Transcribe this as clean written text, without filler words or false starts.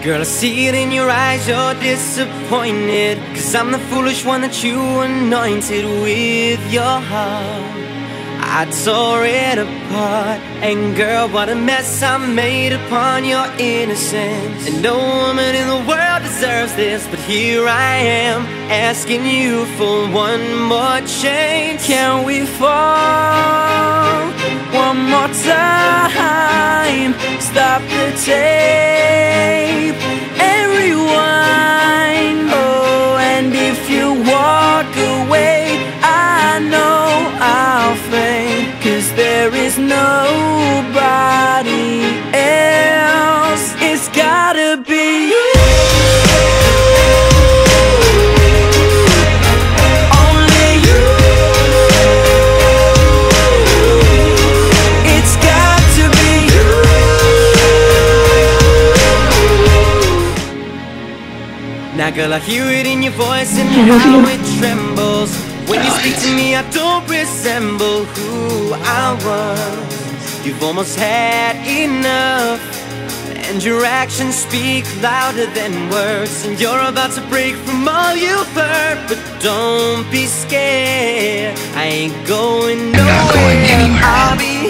Girl, I see it in your eyes, you're disappointed, 'cause I'm the foolish one that you anointed with your heart. I tore it apart, and girl, what a mess I made upon your innocence. And no woman in the world deserves this, but here I am, asking you for one more chance. Can we fall one more time? Stop the tape and rewind. Oh, and if you walk away, I know I'll faint, 'cause there is nobody else. It's gotta be you. Only you. It's got to be you. Now girl, I hear it in your voice and how it trembles. When you speak to me, I don't resemble who I was. You've almost had enough, and your actions speak louder than words. And you're about to break from all you've heard, but don't be scared, I ain't going nowhere. I'll be